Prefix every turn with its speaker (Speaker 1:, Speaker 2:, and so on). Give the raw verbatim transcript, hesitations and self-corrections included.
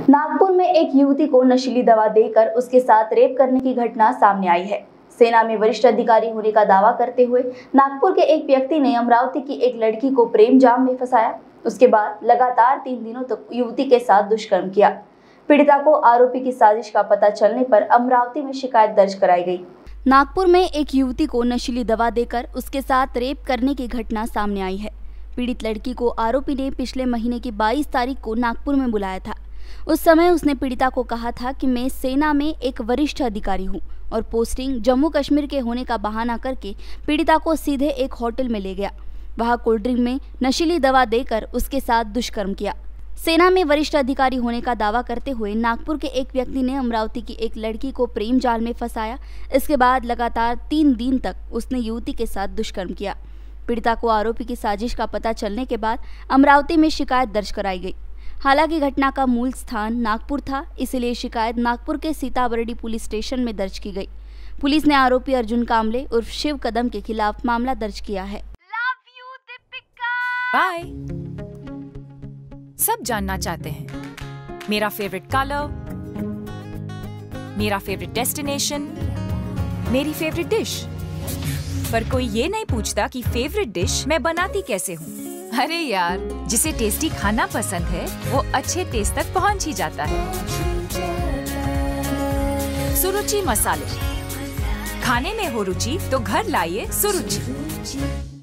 Speaker 1: नागपुर में एक युवती को नशीली दवा देकर उसके साथ रेप करने की घटना सामने आई है। सेना में वरिष्ठ अधिकारी होने का दावा करते हुए नागपुर के एक व्यक्ति ने अमरावती की एक लड़की को प्रेम जाम में फंसाया। उसके बाद लगातार तीन दिनों तक युवती के साथ दुष्कर्म किया। पीड़िता को आरोपी की साजिश का पता चलने पर अमरावती में शिकायत दर्ज कराई गई। नागपुर में एक युवती को नशीली दवा देकर उसके साथ रेप करने की घटना सामने आई है। पीड़ित लड़की को आरोपी ने पिछले महीने की बाईस तारीख को नागपुर में बुलाया था। उस समय उसने पीड़िता को कहा था कि मैं सेना में एक वरिष्ठ अधिकारी हूं और पोस्टिंग जम्मू कश्मीर के होने का बहाना करके पीड़िता को सीधे एक होटल में ले गया। वहां कोल्ड ड्रिंक में नशीली दवा देकर उसके साथ दुष्कर्म किया। सेना में वरिष्ठ अधिकारी होने का दावा करते हुए नागपुर के एक व्यक्ति ने अमरावती की एक लड़की को प्रेम जाल में फंसाया। इसके बाद लगातार तीन दिन तक उसने युवती के साथ दुष्कर्म किया। पीड़िता को आरोपी की साजिश का पता चलने के बाद अमरावती में शिकायत दर्ज कराई गई। हालांकि घटना का मूल स्थान नागपुर था, इसलिए शिकायत नागपुर के सीताबर्डी पुलिस स्टेशन में दर्ज की गई। पुलिस ने आरोपी अर्जुन कामले उर्फ शिव कदम के खिलाफ मामला दर्ज किया है।
Speaker 2: बाय। सब जानना चाहते हैं मेरा फेवरेट कलर, मेरा फेवरेट डेस्टिनेशन, मेरी फेवरेट डिश, पर कोई ये नहीं पूछता कि फेवरेट डिश मैं बनाती कैसे हूँ। अरे यार, जिसे टेस्टी खाना पसंद है वो अच्छे टेस्ट तक पहुंच ही जाता है। सुरुचि मसाले, खाने में हो रुचि तो घर लाइए सुरुचि।